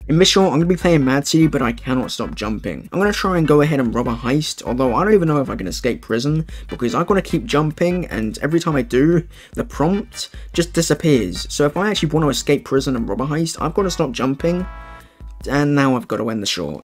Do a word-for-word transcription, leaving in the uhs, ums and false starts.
In this short, I'm going to be playing Mad City, but I cannot stop jumping. I'm going to try and go ahead and rob a heist, although I don't even know if I can escape prison, because I've got to keep jumping, and every time I do, the prompt just disappears. So if I actually want to escape prison and rob a heist, I've got to stop jumping, and now I've got to end the short.